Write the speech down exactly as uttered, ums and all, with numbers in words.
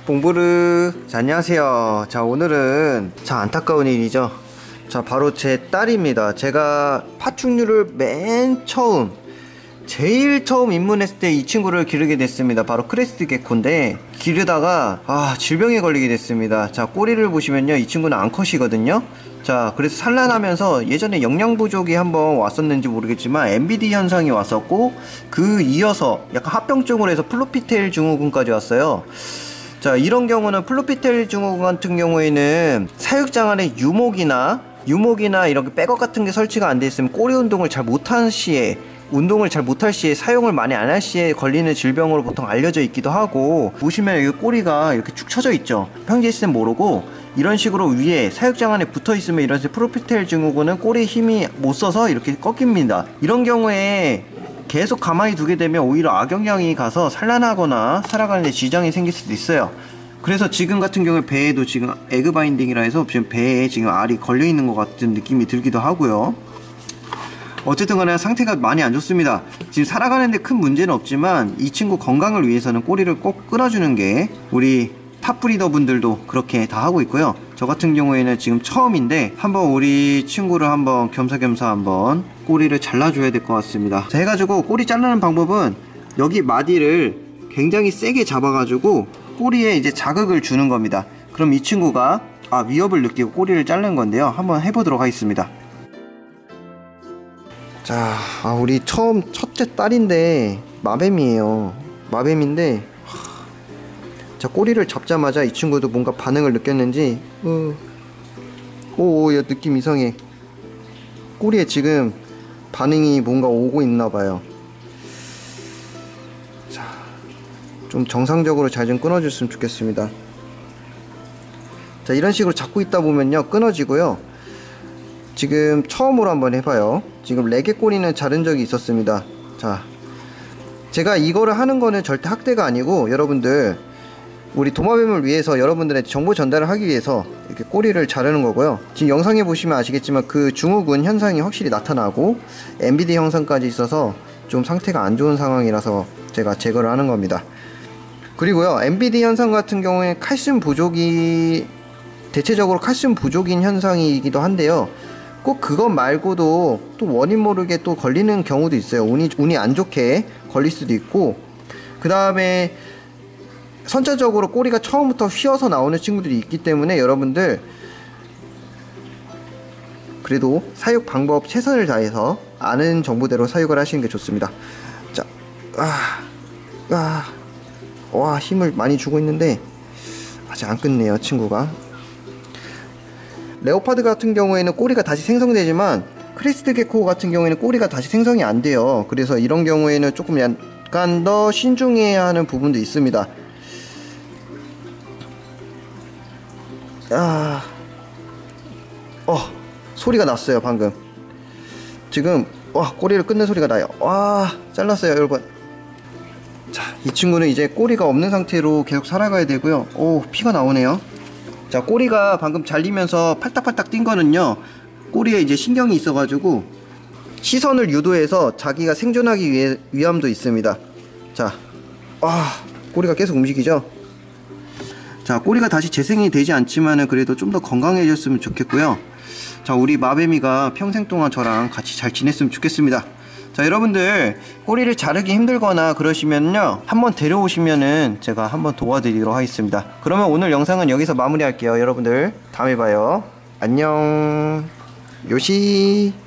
봉부르. 자, 안녕하세요. 자, 오늘은 자 안타까운 일이죠. 자, 바로 제 딸입니다. 제가 파충류를 맨 처음 제일 처음 입문했을 때 이 친구를 기르게 됐습니다. 바로 크레스트 게코인데 기르다가 아 질병에 걸리게 됐습니다. 자, 꼬리를 보시면요, 이 친구는 암컷이거든요. 자, 그래서 산란하면서 예전에 영양 부족이 한번 왔었는지 모르겠지만 엠비디 현상이 왔었고, 그 이어서 약간 합병증으로 해서 플로피테일 증후군까지 왔어요. 자, 이런 경우는 플로피테일 증후군 같은 경우에는 사육장 안에 유목이나 유목이나 이렇게 백업 같은 게 설치가 안 돼 있으면 꼬리 운동을 잘 못한 시에 운동을 잘 못할 시에, 사용을 많이 안 할 시에 걸리는 질병으로 보통 알려져 있기도 하고, 보시면 여기 꼬리가 이렇게 축 처져 있죠. 평지에 있으면 모르고 이런 식으로 위에 사육장 안에 붙어 있으면 이런 플로피테일 증후군은 꼬리에 힘이 못 써서 이렇게 꺾입니다. 이런 경우에 계속 가만히 두게 되면 오히려 악영향이 가서 산란하거나 살아가는 데 지장이 생길 수도 있어요. 그래서 지금 같은 경우에 배에도 지금 에그 바인딩이라 해서 지금 배에 지금 알이 걸려 있는 것 같은 느낌이 들기도 하고요. 어쨌든 간에 상태가 많이 안 좋습니다. 지금 살아가는데 큰 문제는 없지만 이 친구 건강을 위해서는 꼬리를 꼭 끊어주는 게, 우리 탑브리더 분들도 그렇게 다 하고 있고요. 저 같은 경우에는 지금 처음인데 한번 우리 친구를 한번 겸사겸사 한번 꼬리를 잘라줘야 될 것 같습니다. 자, 해가지고 꼬리 자르는 방법은 여기 마디를 굉장히 세게 잡아가지고 꼬리에 이제 자극을 주는 겁니다. 그럼 이 친구가 아 위협을 느끼고 꼬리를 자르는 건데요. 한번 해보도록 하겠습니다. 자, 아, 우리 처음 첫째 딸인데 마뱀이에요. 마뱀인데 자, 꼬리를 잡자마자 이 친구도 뭔가 반응을 느꼈는지 어, 오, 야, 느낌 이상해. 꼬리에 지금 반응이 뭔가 오고 있나봐요. 자, 좀 정상적으로 잘 좀 끊어줬으면 좋겠습니다. 자, 이런 식으로 잡고 있다 보면요 끊어지고요. 지금 처음으로 한번 해봐요. 지금 레게 꼬리는 자른 적이 있었습니다. 자, 제가 이거를 하는 거는 절대 학대가 아니고, 여러분들 우리 도마뱀을 위해서 여러분들한테 정보 전달을 하기 위해서 이렇게 꼬리를 자르는 거고요. 지금 영상에 보시면 아시겠지만 그 증후군 현상이 확실히 나타나고 엠비디 현상까지 있어서 좀 상태가 안 좋은 상황이라서 제가 제거를 하는 겁니다. 그리고요, 엠비디 현상 같은 경우에 칼슘 부족이 대체적으로 칼슘 부족인 현상이기도 한데요, 꼭 그것 말고도 또 원인 모르게 또 걸리는 경우도 있어요. 운이, 운이 안 좋게 걸릴 수도 있고, 그 다음에 선천적으로 꼬리가 처음부터 휘어서 나오는 친구들이 있기 때문에 여러분들 그래도 사육 방법 최선을 다해서 아는 정보대로 사육을 하시는 게 좋습니다. 자, 아, 아, 와, 힘을 많이 주고 있는데 아직 안 끝내요, 친구가. 레오파드 같은 경우에는 꼬리가 다시 생성되지만 크레스트 게코 같은 경우에는 꼬리가 다시 생성이 안 돼요. 그래서 이런 경우에는 조금 약간 더 신중해야 하는 부분도 있습니다. 아, 어, 소리가 났어요 방금. 지금 와, 꼬리를 끊는 소리가 나요. 와, 잘랐어요 여러분. 자, 이 친구는 이제 꼬리가 없는 상태로 계속 살아가야 되고요. 오, 피가 나오네요. 자, 꼬리가 방금 잘리면서 팔딱팔딱 뛴 거는요, 꼬리에 이제 신경이 있어 가지고 시선을 유도해서 자기가 생존하기 위해 위함도 있습니다. 자, 아, 꼬리가 계속 움직이죠. 자, 꼬리가 다시 재생이 되지 않지만은 그래도 좀 더 건강해졌으면 좋겠고요. 자, 우리 마뱀이가 평생 동안 저랑 같이 잘 지냈으면 좋겠습니다. 자, 여러분들 꼬리를 자르기 힘들거나 그러시면요, 한번 데려오시면은 제가 한번 도와드리도록 하겠습니다. 그러면 오늘 영상은 여기서 마무리할게요. 여러분들 다음에 봐요. 안녕. 요시.